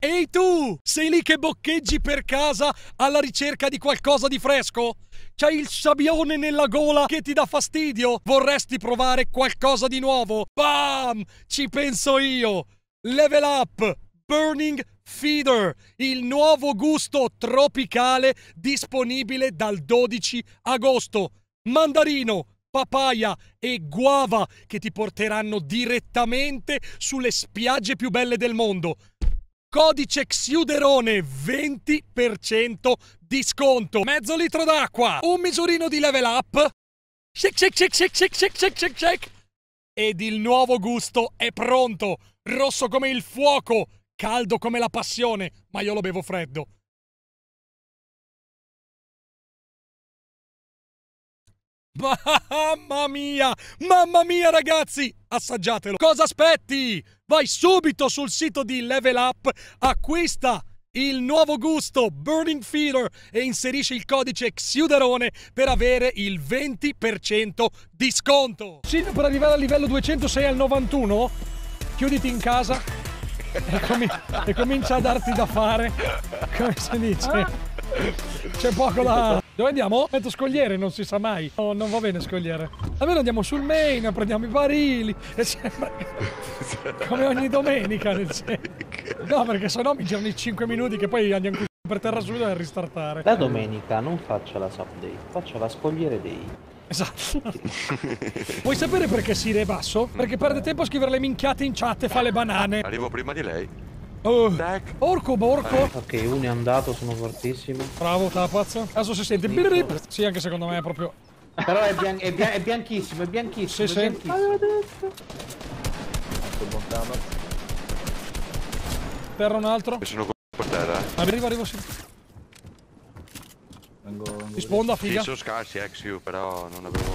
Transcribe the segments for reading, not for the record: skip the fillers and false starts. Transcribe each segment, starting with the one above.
Ehi tu! Sei lì che boccheggi per casa alla ricerca di qualcosa di fresco? C'hai il sabbione nella gola che ti dà fastidio? Vorresti provare qualcosa di nuovo? Bam! Ci penso io! Level Up! Burning Feeder, il nuovo gusto tropicale disponibile dal 12 agosto. Mandarino, papaya e guava che ti porteranno direttamente sulle spiagge più belle del mondo. Codice Xiuderone, 20% di sconto. Mezzo litro d'acqua, un misurino di Level Up. Shake, shake, shake, shake, shake, shake, shake, shake, shake. Ed il nuovo gusto è pronto. Rosso come il fuoco, caldo come la passione, ma io lo bevo freddo. Mamma mia ragazzi, assaggiatelo. Cosa aspetti? Vai subito sul sito di Level Up, acquista il nuovo gusto Burning Feeder e inserisci il codice Xiuderone per avere il 20% di sconto. Sì, per arrivare al livello 200 sei al 91, chiuditi in casa e comincia a darti da fare, come si dice. C'è poco da... Dove andiamo? Metto scogliere, non si sa mai. No, non va bene scogliere. Almeno andiamo sul main, prendiamo i barili e sembra come ogni domenica. No, perché sennò mi girano i 5 minuti che poi andiamo qui per terra subito a ristartare. La domenica non faccio la sub day, faccio la scogliere day. Esatto. Vuoi sapere perché Siri è basso? Perché perde tempo a scrivere le minchiate in chat e fa le banane. Arrivo prima di lei. Orco, borco. Ok, uno è andato, sono fortissimo. Bravo, Tapaz. Adesso si sente. Birrip. Sì, anche secondo me è proprio... Però è bianchissimo, è bianchissimo. Sì, è sì. bianchissimo. Terra un altro. E sono per terra. Arrivo, sì. Ti sponda, figa. Sì, sono scarsi Xiu, però non avevo...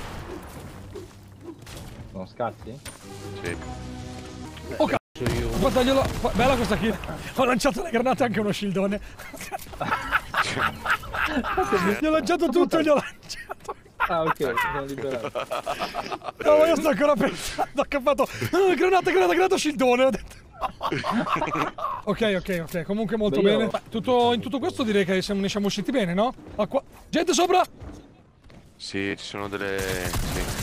Sono scarsi? Sì. Oh cazzo. Guarda, bella questa kill. Ho lanciato le granate anche uno shieldone. Gli ho lanciato tutto, gli ho lanciato. Ah, ok, sono liberato. No, ma io sto ancora pensando che ho fatto granata, shieldone. Ho detto. Ok, comunque molto bene. In tutto questo direi che ne siamo usciti bene, no? Acqua. Gente sopra! Sì, ci sono delle... Sì.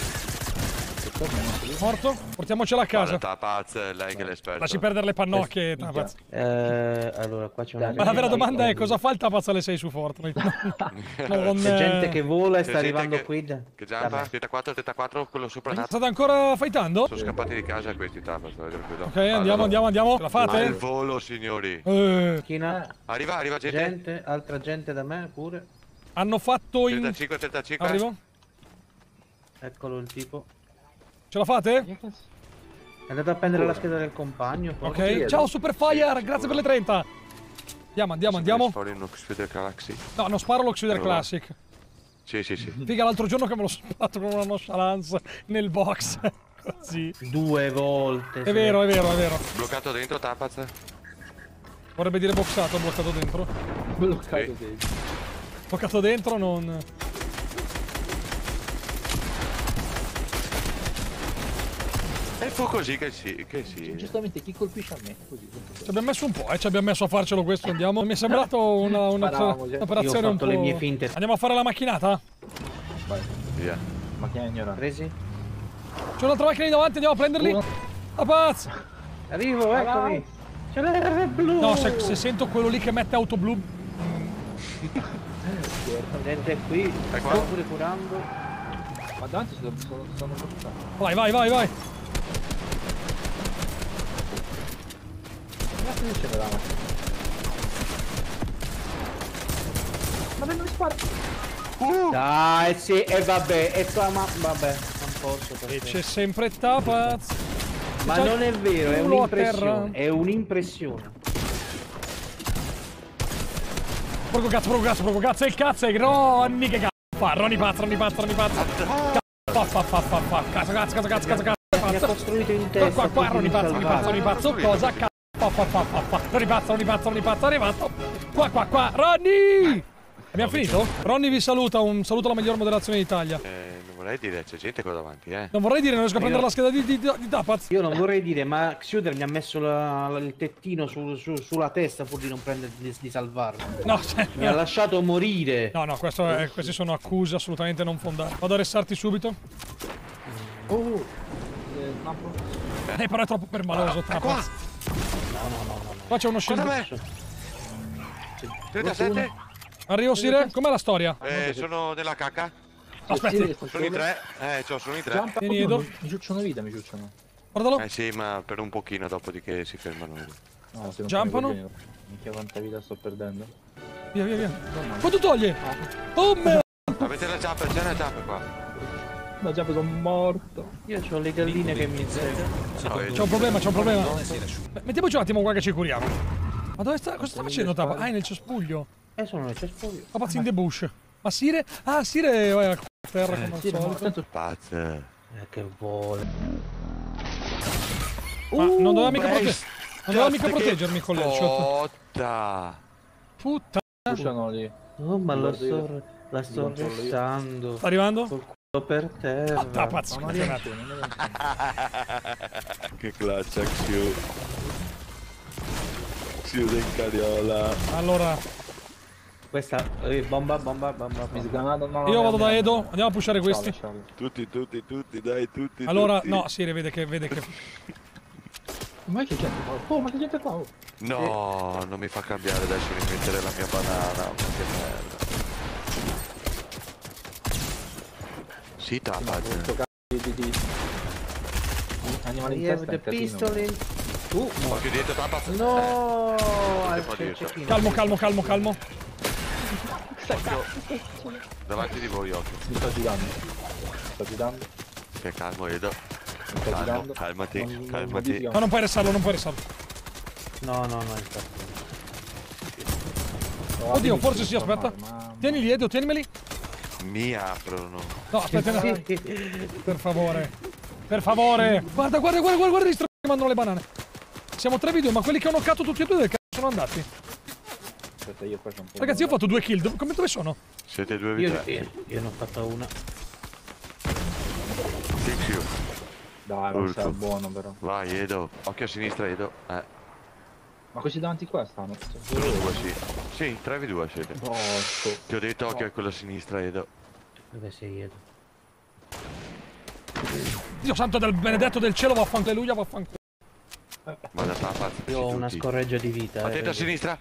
Morto? Portiamocela a casa. Tapaz, lei che è l'esperto. Lasci perdere le pannocchie, Tapaz. Allora, qua c'è una... Ma la vera domanda è cosa fa il Tapaz alle 6 su Fortnite? C'è gente che vola e sta arrivando qui. Che zampa? Teta 4, quello sopra Tapaz. State ancora fightando? Sono scappati di casa questi Tapaz. Ok, andiamo. La fate? Il volo, signori. Arriva gente. Altra gente da me pure. Hanno fatto 35. Arrivo. Eccolo il tipo. Ce la fate? È andato a prendere la scheda del compagno. Ok, ciao Superfire, grazie per le 30. Andiamo. No, non sparo lo Xiuder Classic. Sì. Figa, l'altro giorno che me l'ho sparato con una nonchalance nel box. Così. 2 volte. È vero. Bloccato dentro Tapaz. Vorrebbe dire boxato, bloccato dentro. Bloccato dentro, non... E fu così che sì. Giustamente chi colpisce a me? Così. Ci abbiamo messo un po', ci abbiamo messo a farcelo questo, andiamo. Mi è sembrato un'operazione un po'... le mie finte. Andiamo a fare la macchinata? Vai. Via. Macchina ignorante. Presi? C'è un'altra macchina lì davanti, andiamo a prenderli. A pazzo! Arrivo, eccomi. C'è l'R blu. No, se sento quello lì che mette auto blu... Gente qui, sto pure curando. Ma davanti sono portato. Vai. Ma non mi spara. Dai, sì, e vabbè, e qua vabbè, non posso perché... E c'è sempre Tapaz. Ma non è vero, è un'impressione, è un'impressione. Porco cazzo, il cazzo è Ronny, che cazzo fa? Ronny pazzo. Cazzo. Mi ha costruito in testa. Qua, Ronny pazzo, cosa cazzo? Ronny pazzo, arrivato. Qua, Ronny! Abbiamo finito? Ronny vi saluta, un saluto alla miglior moderazione d'Italia. Non vorrei dire, c'è gente qua davanti, Non vorrei dire, non riesco a prendere la scheda di Tapaz. Io non vorrei dire, ma Xuder mi ha messo il tettino sulla testa pur di non prendere di salvarlo. No, Mi ha lasciato morire. no, queste sono accuse assolutamente non fondate. Vado a ressarti subito. Però è troppo permaloso, Tapaz. No. Qua c'è uno shield. Guarda me! 37? Arrivo, Sire? Com'è la storia? Sono nella cacca. Aspetta, Sono in 3. Sono in 3. Vieni, Edo. Mi ciucciano vita, mi ciucciano. Guardalo. Sì, ma per un pochino, dopodiché si fermano. No, se non Jumpano? fai così, minchia quanta vita sto perdendo. Via. Quanto toglie? Oh, merda! Avete la jumper, c'è una jumper qua. No, già sono morto. Io ho le galline che mi inseguono. C'è un problema. Mettiamoci un attimo qua che ci curiamo. Ma dove sta? Cosa sta facendo Tapaz? Ah, è nel cespuglio. Sono nel cespuglio. Tapaz in the bush. Ma Sire? Ah, Sire è a terra come al solito. Pazzo. Che vuole. Ma non doveva mica proteggermi con l'headshot. Puttana. Ciucciano lì. Oh, ma la sto restando. Sta arrivando? Col culo per terra. Tapaz, Ma scusate un attimo. Che claccia, Xiu. Xiu in cariola. Allora, Questa bomba. Mi sgranata, no. io vado da Edo, andiamo a pushare questi. Tutti, dai, tutti. Allora, tutti. no, Sire vede che... Ma che gente qua? Oh, ma che gente qua? Oh. No, non mi fa cambiare adesso di mettere la mia banana. Ma che merda. Sì, Tapaz. Questo cazzo di animali in I have testa the è un casino. pistol in... Occhio dietro, Tapaz. No! devo dirlo. Calmo. Davanti di voi, occhio. Mi sto girando. Che calmo, Edo. Mi sto girando. Calmati. No, non puoi restarlo. No, infatti. Oddio, forse sì, aspetta. Tienili, Edo, tienimeli. Mi aprono. No, aspetta, no. Per favore. Guarda, gli stronzi che mandano le banane. Siamo 3v2, ma quelli che ho knoccato tutti e due del cazzo sono andati. Aspetta, io faccio un po'. Ragazzi, io ho fatto 2 kill. Dove sono? Siete 2v3. Io ne ho fatta una. Sì, Xiu. Dai, non Urco. sei buono però. Vai, Edo. Occhio a sinistra, Edo. Ma questi davanti qua stanno. Solo 2, sì. Sì, 3v2 siete. Morto. Ti ho detto occhio a quello a sinistra, Edo. Dove sei io? Dio santo del benedetto del cielo, vaffanculo, alleluia, vaffanculo. Vada Tapaz. Io ho una scorreggia di vita. Attento a sinistra.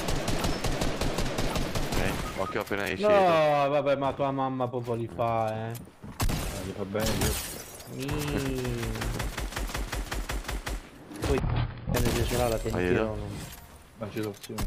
Occhio appena esci. No, Edo. vabbè, ma tua mamma proprio li fa, Gli fa bene. Poi se ce l'ha la Vai, tenterò. Ma ci sono. Sì.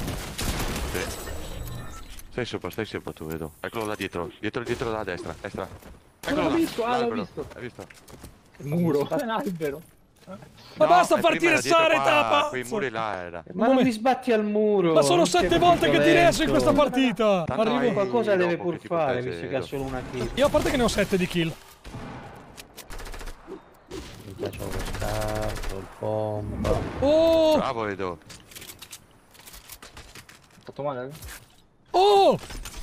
Stai sopra tu, Edo. Eccolo là dietro. Dietro da destra. Eccolo l'ho là. visto, l'ho l'albero. visto. Hai visto? Il muro. È un albero. Ma basta No, farti prima era restare, dietro qua, Tapaz! quei muri là era. Ma non mi sbatti al muro. Ma sono non 7 sei volte che ti lento. resto in questa partita! Tanto Arrivo. hai- Qualcosa deve dopo pur che ti fare, protegge, visto che ha Edo. solo una kill. Io a parte che ne ho 7 di kill. Mi piace lo scarto, il bomba. Oh! Bravo, Edo. Fatto male? Oh!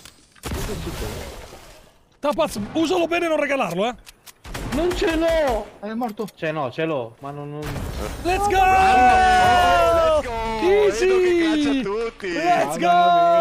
Tapaz, usalo bene e non regalarlo, Non ce l'ho! È morto. Cioè no, ce l'ho, ma non... Let's go! Let's go! Easy! Edo che caccia tutti! Let's go!